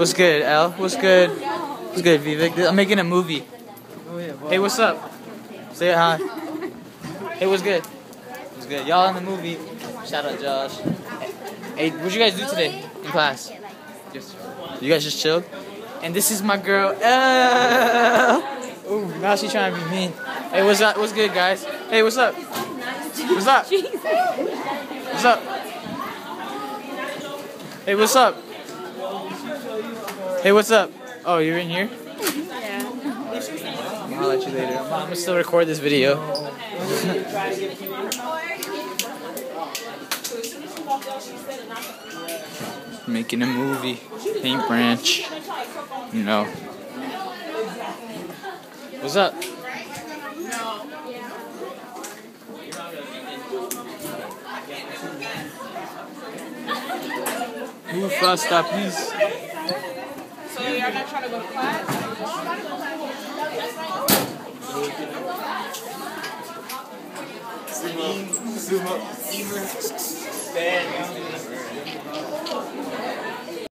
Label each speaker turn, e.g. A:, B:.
A: What's good, L? What's good? What's good, Vivek? I'm making a movie. Hey, what's up? Say hi. Hey, what's good? What's good? Y'all in the movie. Shout out, Josh. Hey, what'd you guys do today in class? You guys just chilled? And this is my girl, L. Ooh, now she's trying to be mean. Hey, what's up? What's good, guys? Hey, what's up? What's up? What's up? Hey, what's up? Hey, what's up? Oh, you're in here?
B: Yeah.
A: I'll let you later. I'm gonna still record this video. Making a movie. Paint branch. You know. What's up? Move faster, please.
B: So you're not trying to go to class?
A: Sumo. Stand.